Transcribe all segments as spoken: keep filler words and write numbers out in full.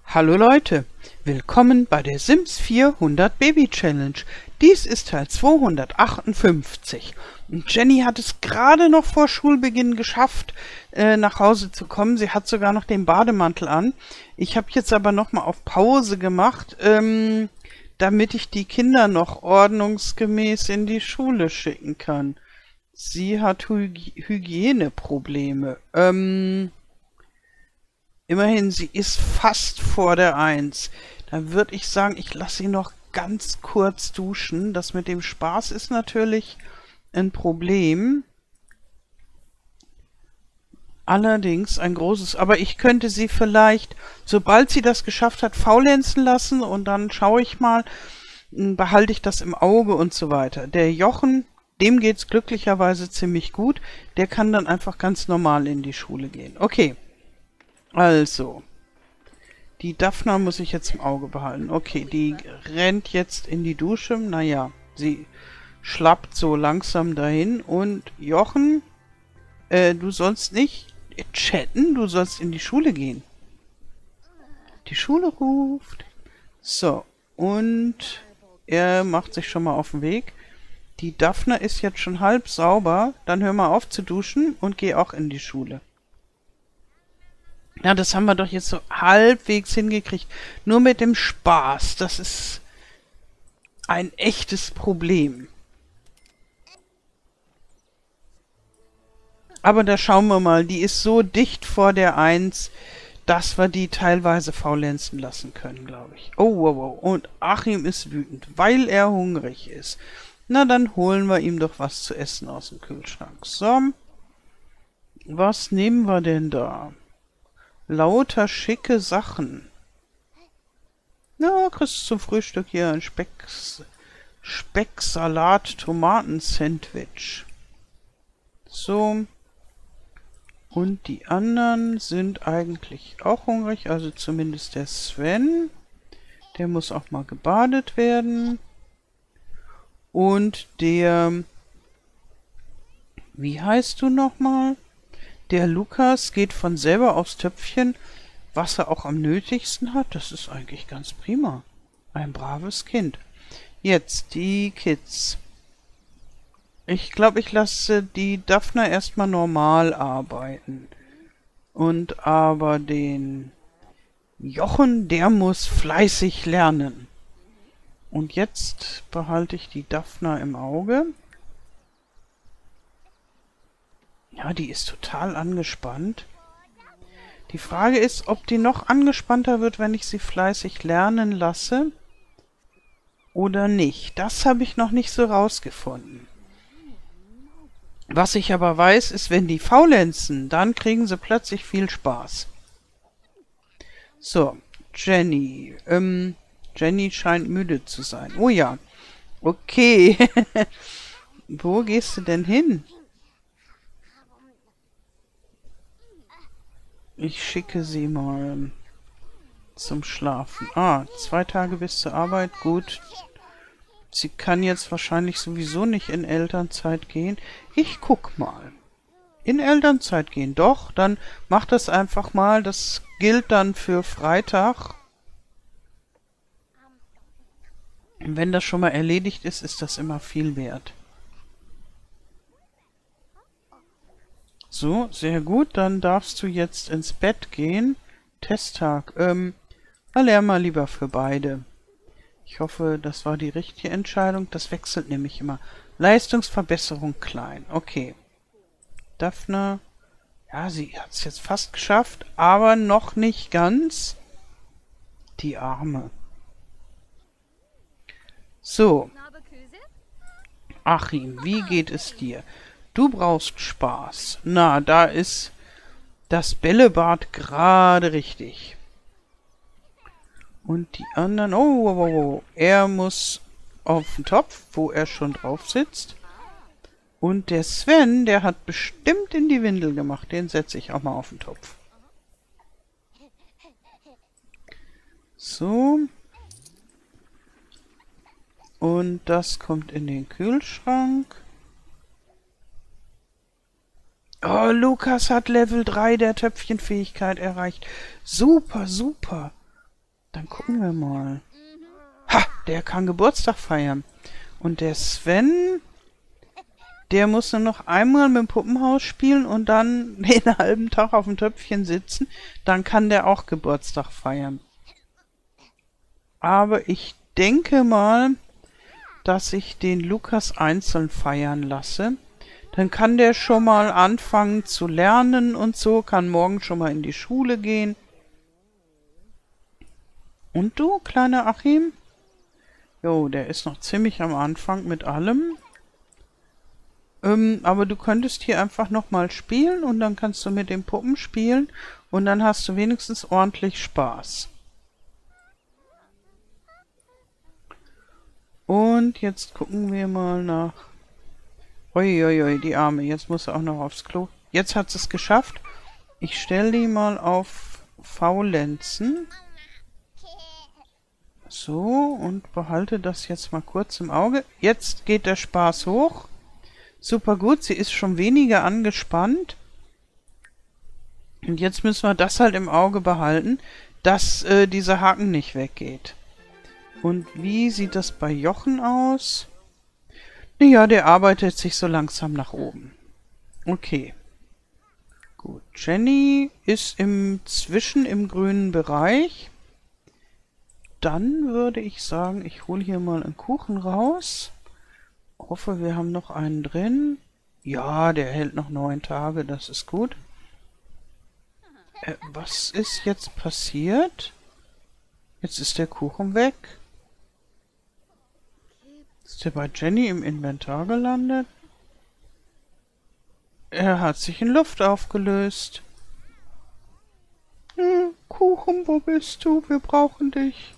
Hallo Leute, willkommen bei der Sims vierhundert Baby Challenge. Dies ist Teil zweihundertachtundfünfzig. Und Jenny hat es gerade noch vor Schulbeginn geschafft, äh, nach Hause zu kommen. Sie hat sogar noch den Bademantel an. Ich habe jetzt aber nochmal auf Pause gemacht, ähm, damit ich die Kinder noch ordnungsgemäß in die Schule schicken kann. Sie hat Hyg- Hygieneprobleme. Ähm... Immerhin, sie ist fast vor der Eins. Dann würde ich sagen, ich lasse sie noch ganz kurz duschen. Das mit dem Spaß ist natürlich ein Problem. Allerdings ein großes. Aber ich könnte sie vielleicht, sobald sie das geschafft hat, faulenzen lassen. Und dann schaue ich mal, behalte ich das im Auge und so weiter. Der Jochen, dem geht es glücklicherweise ziemlich gut. Der kann dann einfach ganz normal in die Schule gehen. Okay. Also, die Daphna muss ich jetzt im Auge behalten. Okay, die rennt jetzt in die Dusche. Naja, sie schlappt so langsam dahin. Und Jochen, äh, du sollst nicht chatten, du sollst in die Schule gehen. Die Schule ruft. So, und er macht sich schon mal auf den Weg. Die Daphna ist jetzt schon halb sauber. Dann hör mal auf zu duschen und geh auch in die Schule. Ja, das haben wir doch jetzt so halbwegs hingekriegt. Nur mit dem Spaß. Das ist ein echtes Problem. Aber da schauen wir mal. Die ist so dicht vor der Eins, dass wir die teilweise faulenzen lassen können, glaube ich. Oh, wow, wow. Und Achim ist wütend, weil er hungrig ist. Na, dann holen wir ihm doch was zu essen aus dem Kühlschrank. So. Was nehmen wir denn da? Lauter schicke Sachen. Na, kriegst du zum Frühstück hier ein Speck, Specksalat, Tomaten-Sandwich. So. Und die anderen sind eigentlich auch hungrig, also zumindest der Sven. Der muss auch mal gebadet werden. Und der... Wie heißt du nochmal? Der Lukas geht von selber aufs Töpfchen, was er auch am nötigsten hat. Das ist eigentlich ganz prima. Ein braves Kind. Jetzt die Kids. Ich glaube, ich lasse die Daphna erstmal normal arbeiten. Und aber den Jochen, der muss fleißig lernen. Und jetzt behalte ich die Daphna im Auge. Ja, die ist total angespannt. Die Frage ist, ob die noch angespannter wird, wenn ich sie fleißig lernen lasse oder nicht. Das habe ich noch nicht so rausgefunden. Was ich aber weiß, ist, wenn die faulenzen, dann kriegen sie plötzlich viel Spaß. So, Jenny. Ähm, Jenny scheint müde zu sein. Oh ja. Okay. Wo gehst du denn hin? Ich schicke sie mal zum Schlafen. Ah, zwei Tage bis zur Arbeit. Gut. Sie kann jetzt wahrscheinlich sowieso nicht in Elternzeit gehen. Ich guck mal. In Elternzeit gehen. Doch, dann mach das einfach mal. Das gilt dann für Freitag. Und wenn das schon mal erledigt ist, ist das immer viel wert. So, sehr gut. Dann darfst du jetzt ins Bett gehen. Testtag. Ähm, lern mal lieber für beide. Ich hoffe, das war die richtige Entscheidung. Das wechselt nämlich immer. Leistungsverbesserung klein. Okay. Daphna. Ja, sie hat es jetzt fast geschafft, aber noch nicht ganz. Die Arme. So. Achim, wie geht es dir? Du brauchst Spaß. Na, da ist das Bällebad gerade richtig. Und die anderen... Oh, oh, oh, oh. Er muss auf den Topf, wo er schon drauf sitzt. Und der Sven, der hat bestimmt in die Windel gemacht. Den setze ich auch mal auf den Topf. So. Und das kommt in den Kühlschrank. Oh, Lukas hat Level drei der Töpfchenfähigkeit erreicht. Super, super. Dann gucken wir mal. Ha, der kann Geburtstag feiern. Und der Sven, der muss nur noch einmal mit dem Puppenhaus spielen und dann den halben Tag auf dem Töpfchen sitzen. Dann kann der auch Geburtstag feiern. Aber ich denke mal, dass ich den Lukas einzeln feiern lasse. Dann kann der schon mal anfangen zu lernen und so, kann morgen schon mal in die Schule gehen. Und du, kleiner Achim? Jo, der ist noch ziemlich am Anfang mit allem. Ähm, aber du könntest hier einfach nochmal spielen und dann kannst du mit den Puppen spielen und dann hast du wenigstens ordentlich Spaß. Und jetzt gucken wir mal nach... Uiuiui, die Arme. Jetzt muss er auch noch aufs Klo. Jetzt hat es geschafft. Ich stelle die mal auf Faulenzen. So, und behalte das jetzt mal kurz im Auge. Jetzt geht der Spaß hoch. Super gut, sie ist schon weniger angespannt. Und jetzt müssen wir das halt im Auge behalten, dass äh, dieser Haken nicht weggeht. Und wie sieht das bei Jochen aus? Naja, der arbeitet sich so langsam nach oben. Okay. Gut, Jenny ist im Zwischen im grünen Bereich. Dann würde ich sagen, ich hole hier mal einen Kuchen raus. Hoffe, wir haben noch einen drin. Ja, der hält noch neun Tage, das ist gut. Äh, was ist jetzt passiert? Jetzt ist der Kuchen weg. Ist der bei Jenny im Inventar gelandet? Er hat sich in Luft aufgelöst. Hm, Kuchen, wo bist du? Wir brauchen dich.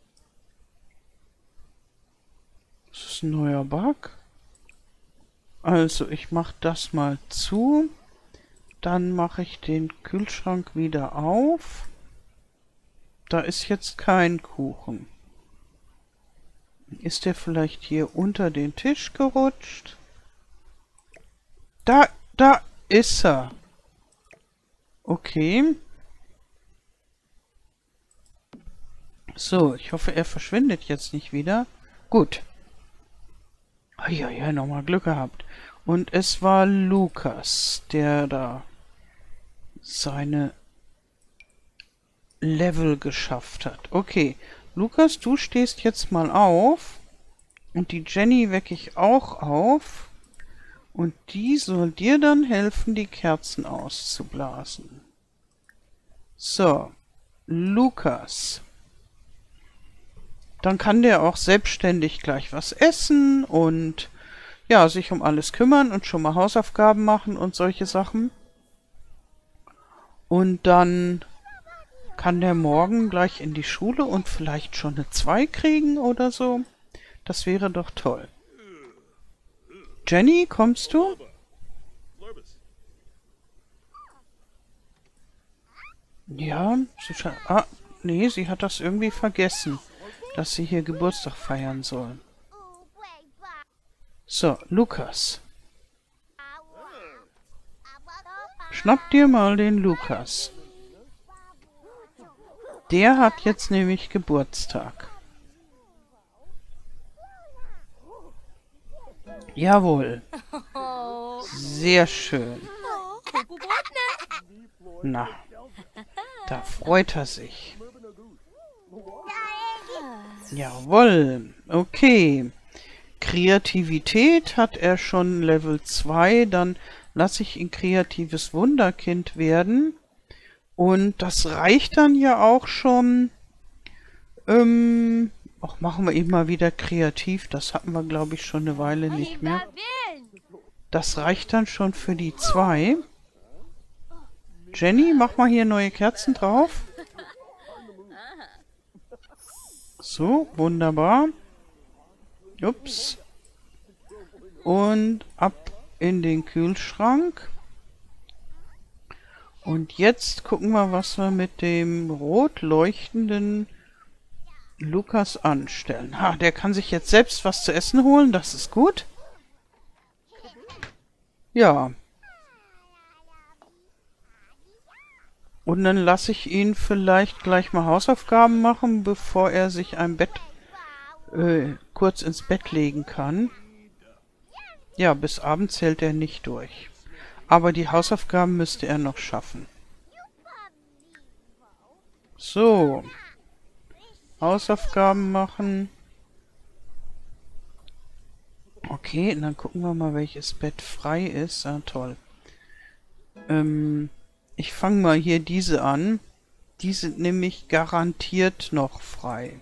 Das ist ein neuer Bug. Also, ich mache das mal zu. Dann mache ich den Kühlschrank wieder auf. Da ist jetzt kein Kuchen. Ist der vielleicht hier unter den Tisch gerutscht? Da, da ist er. Okay. So, ich hoffe, er verschwindet jetzt nicht wieder. Gut. Ja, ja, nochmal Glück gehabt. Und es war Lukas, der da seine Level geschafft hat. Okay, Lukas, du stehst jetzt mal auf. Und die Jenny wecke ich auch auf. Und die soll dir dann helfen, die Kerzen auszublasen. So, Lukas. Dann kann der auch selbstständig gleich was essen und ja, sich um alles kümmern und schon mal Hausaufgaben machen und solche Sachen. Und dann kann der morgen gleich in die Schule und vielleicht schon eine zwei kriegen oder so. Das wäre doch toll. Jenny, kommst du? Ja, sie scheint... Ah, nee, sie hat das irgendwie vergessen, dass sie hier Geburtstag feiern soll. So, Lukas. Schnapp dir mal den Lukas. Der hat jetzt nämlich Geburtstag. Jawohl. Sehr schön. Na, da freut er sich. Jawohl. Okay. Kreativität hat er schon Level zwei. Dann lasse ich ihn kreatives Wunderkind werden. Und das reicht dann ja auch schon. Ähm, auch machen wir eben mal wieder kreativ. Das hatten wir, glaube ich, schon eine Weile nicht mehr. Das reicht dann schon für die zwei. Jenny, mach mal hier neue Kerzen drauf. So, wunderbar. Ups. Und ab in den Kühlschrank. Und jetzt gucken wir, was wir mit dem rot leuchtenden Lukas anstellen. Ha, der kann sich jetzt selbst was zu essen holen. Das ist gut. Ja. Und dann lasse ich ihn vielleicht gleich mal Hausaufgaben machen, bevor er sich ein Bett äh, kurz ins Bett legen kann. Ja, bis abends hält er nicht durch. Aber die Hausaufgaben müsste er noch schaffen. So. Hausaufgaben machen. Okay, und dann gucken wir mal, welches Bett frei ist. Ah, toll. Ähm, ich fange mal hier diese an. Die sind nämlich garantiert noch frei.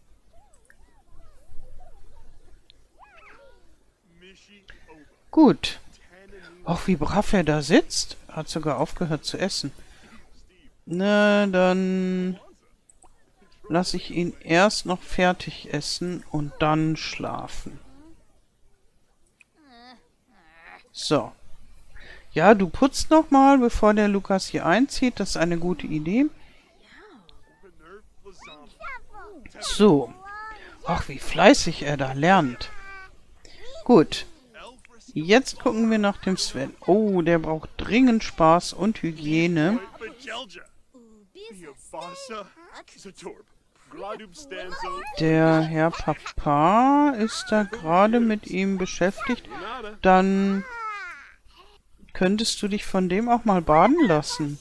Gut. Auch wie brav er da sitzt. Hat sogar aufgehört zu essen. Na, dann lasse ich ihn erst noch fertig essen und dann schlafen. So. Ja, du putzt noch mal, bevor der Lukas hier einzieht. Das ist eine gute Idee. So. Ach, wie fleißig er da lernt. Gut. Jetzt gucken wir nach dem Sven. Oh, der braucht dringend Spaß und Hygiene. Der Herr Papa ist da gerade mit ihm beschäftigt. Dann könntest du dich von dem auch mal baden lassen.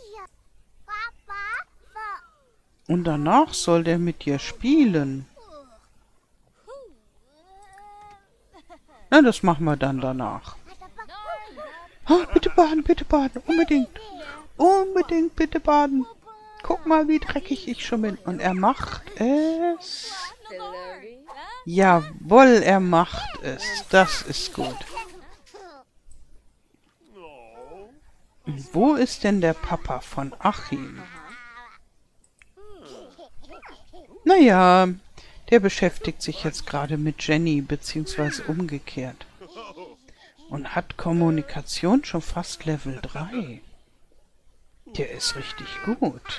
Und danach soll der mit dir spielen. Na, das machen wir dann danach. Oh, bitte baden, bitte baden, unbedingt. Unbedingt bitte baden. Guck mal, wie dreckig ich schon bin. Und er macht es. Jawohl, er macht es. Das ist gut. Und wo ist denn der Papa von Achim? Naja, der beschäftigt sich jetzt gerade mit Jenny, beziehungsweise umgekehrt. Und hat Kommunikation schon fast Level drei. Der ist richtig gut.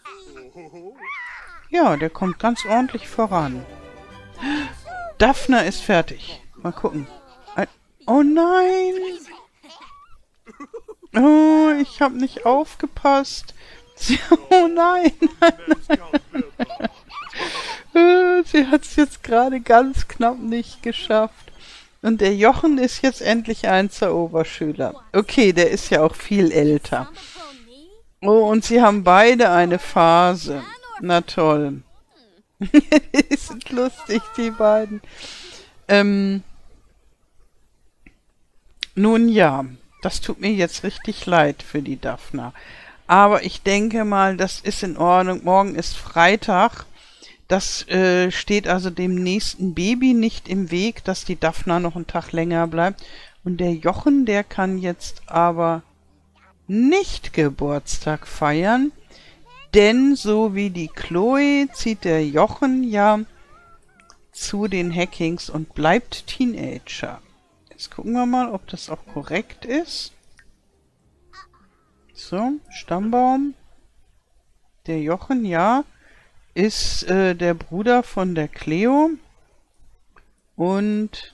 Ja, der kommt ganz ordentlich voran. Daphne ist fertig. Mal gucken. Oh nein! Oh, ich habe nicht aufgepasst. Oh nein! Sie hat es jetzt gerade ganz knapp nicht geschafft. Und der Jochen ist jetzt endlich einser Oberschüler. Okay, der ist ja auch viel älter. Oh, und sie haben beide eine Phase. Na toll. Die sind lustig, die beiden. Ähm, nun ja, das tut mir jetzt richtig leid für die Daphna. Aber ich denke mal, das ist in Ordnung. Morgen ist Freitag. Das äh, steht also dem nächsten Baby nicht im Weg, dass die Daphna noch einen Tag länger bleibt. Und der Jochen, der kann jetzt aber nicht Geburtstag feiern, denn so wie die Chloe zieht der Jochen ja zu den Hackings und bleibt Teenager. Jetzt gucken wir mal, ob das auch korrekt ist. So, Stammbaum. Der Jochen, ja, ist äh, der Bruder von der Cleo und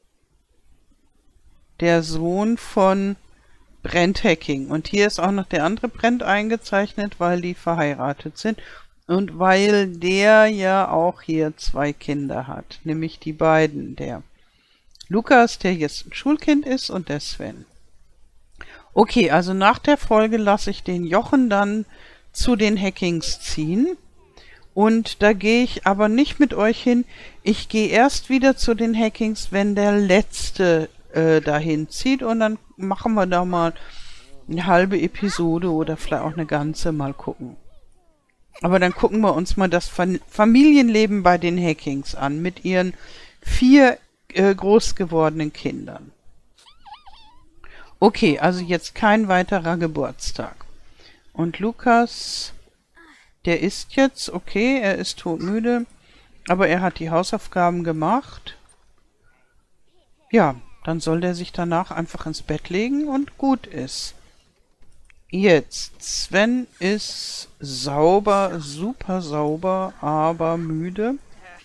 der Sohn von Brent Hacking. Und hier ist auch noch der andere Brent eingezeichnet, weil die verheiratet sind und weil der ja auch hier zwei Kinder hat, nämlich die beiden, der Lukas, der jetzt ein Schulkind ist, und der Sven. Okay, also nach der Folge lasse ich den Jochen dann zu den Hackings ziehen. Und da gehe ich aber nicht mit euch hin. Ich gehe erst wieder zu den Hackings, wenn der Letzte äh, dahin zieht. Und dann machen wir da mal eine halbe Episode oder vielleicht auch eine ganze, mal gucken. Aber dann gucken wir uns mal das Fam- Familienleben bei den Hackings an. Mit ihren vier äh, groß gewordenen Kindern. Okay, also jetzt kein weiterer Geburtstag. Und Lukas... Der ist jetzt, okay, er ist todmüde, aber er hat die Hausaufgaben gemacht. Ja, dann soll der sich danach einfach ins Bett legen und gut ist. Jetzt, Sven ist sauber, super sauber, aber müde.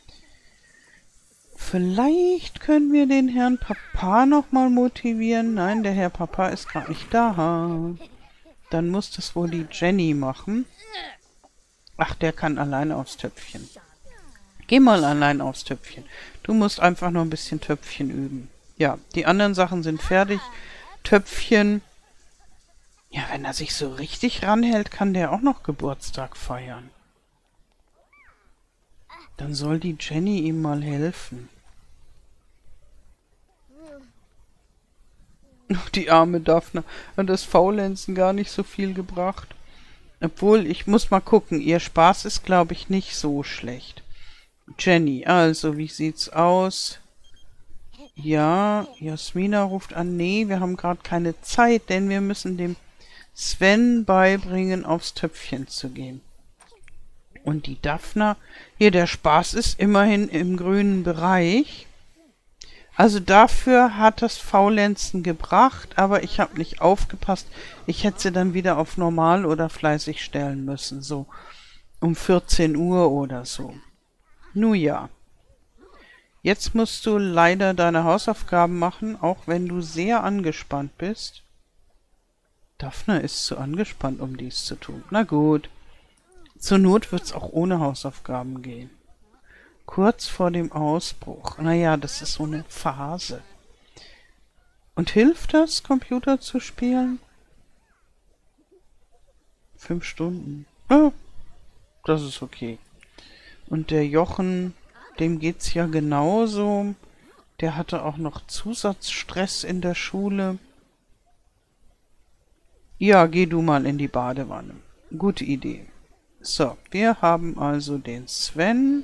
Vielleicht können wir den Herrn Papa nochmal motivieren. Nein, der Herr Papa ist gar nicht da. Dann muss das wohl die Jenny machen. Ach, der kann alleine aufs Töpfchen. Geh mal allein aufs Töpfchen. Du musst einfach noch ein bisschen Töpfchen üben. Ja, die anderen Sachen sind fertig. Töpfchen. Ja, wenn er sich so richtig ranhält, kann der auch noch Geburtstag feiern. Dann soll die Jenny ihm mal helfen. Die arme Daphne hat das Faulenzen gar nicht so viel gebracht. Obwohl, ich muss mal gucken. Ihr Spaß ist, glaube ich, nicht so schlecht. Jenny, also, wie sieht's aus? Ja, Jasmina ruft an. Nee, wir haben gerade keine Zeit, denn wir müssen dem Sven beibringen, aufs Töpfchen zu gehen. Und die Daphne, hier, der Spaß ist immerhin im grünen Bereich. Also dafür hat das Faulenzen gebracht, aber ich habe nicht aufgepasst. Ich hätte sie dann wieder auf normal oder fleißig stellen müssen, so um vierzehn Uhr oder so. Nun ja. Jetzt musst du leider deine Hausaufgaben machen, auch wenn du sehr angespannt bist. Daphne ist zu angespannt, um dies zu tun. Na gut. Zur Not wird's auch ohne Hausaufgaben gehen. Kurz vor dem Ausbruch. Naja, das ist so eine Phase. Und hilft das, Computer zu spielen? Fünf Stunden. Ja, das ist okay. Und der Jochen, dem geht's ja genauso. Der hatte auch noch Zusatzstress in der Schule. Ja, geh du mal in die Badewanne. Gute Idee. So, wir haben also den Sven.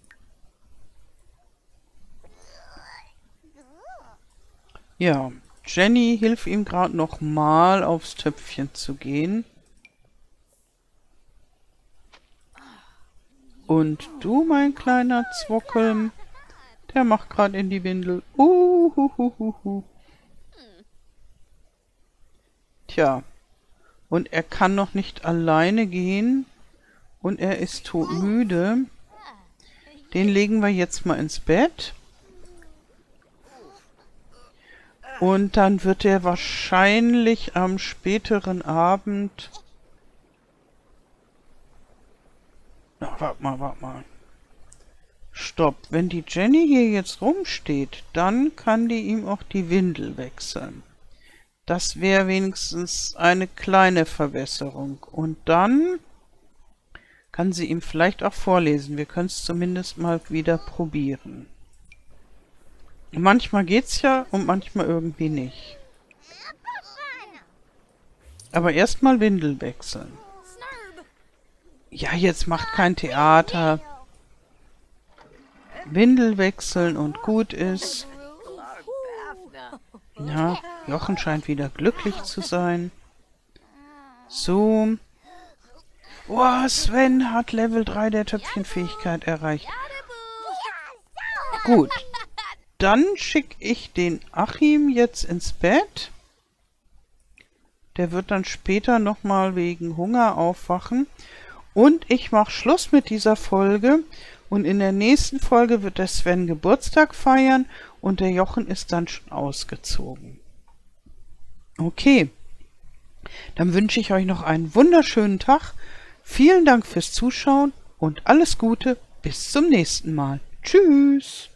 Ja, Jenny hilft ihm gerade noch mal aufs Töpfchen zu gehen. Und du, mein kleiner Zwockel, der macht gerade in die Windel. Uhuhuhu. Tja, und er kann noch nicht alleine gehen und er ist todmüde. Den legen wir jetzt mal ins Bett. Und dann wird er wahrscheinlich am späteren Abend... Na, warte mal, warte mal. Stopp. Wenn die Jenny hier jetzt rumsteht, dann kann die ihm auch die Windel wechseln. Das wäre wenigstens eine kleine Verbesserung. Und dann kann sie ihm vielleicht auch vorlesen. Wir können es zumindest mal wieder probieren. Manchmal geht's ja und manchmal irgendwie nicht. Aber erstmal Windel wechseln. Ja, jetzt macht kein Theater. Windel wechseln und gut ist. Ja, Jochen scheint wieder glücklich zu sein. So. Oh, Sven hat Level drei der Töpfchenfähigkeit erreicht. Gut. Dann schicke ich den Achim jetzt ins Bett. Der wird dann später nochmal wegen Hunger aufwachen. Und ich mache Schluss mit dieser Folge. Und in der nächsten Folge wird der Sven Geburtstag feiern. Und der Jochen ist dann schon ausgezogen. Okay. Dann wünsche ich euch noch einen wunderschönen Tag. Vielen Dank fürs Zuschauen und alles Gute. Bis zum nächsten Mal. Tschüss.